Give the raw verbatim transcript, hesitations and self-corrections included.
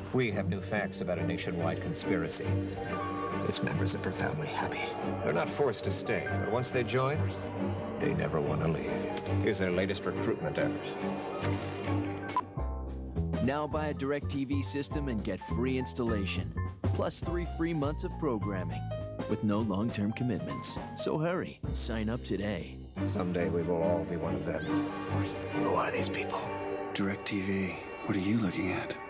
We have new facts about a nationwide conspiracy. Its members are profoundly happy. They're not forced to stay, but once they join, they never want to leave. Here's their latest recruitment effort. Now buy a DirecTV system and get free installation, plus three free months of programming, with no long-term commitments. So hurry, sign up today. Someday we will all be one of them. Who are these people? DirecTV, what are you looking at?